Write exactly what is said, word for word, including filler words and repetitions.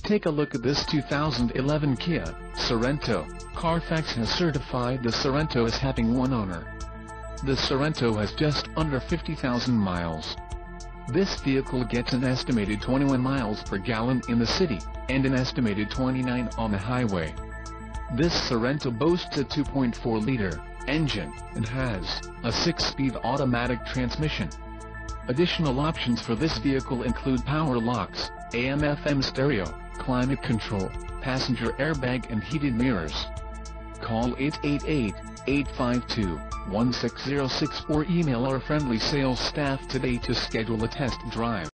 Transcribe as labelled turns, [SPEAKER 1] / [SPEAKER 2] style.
[SPEAKER 1] Take a look at this two thousand eleven Kia Sorento. Carfax has certified the Sorento as having one owner. The Sorento has just under fifty thousand miles. This vehicle gets an estimated twenty-one miles per gallon in the city, and an estimated twenty-nine on the highway. This Sorento boasts a two point four liter engine, and has a six-speed automatic transmission. Additional options for this vehicle include power locks, A M F M stereo, climate control, passenger airbag and heated mirrors. Call eight eight eight, eight five two, one six zero six or email our friendly sales staff today to schedule a test drive.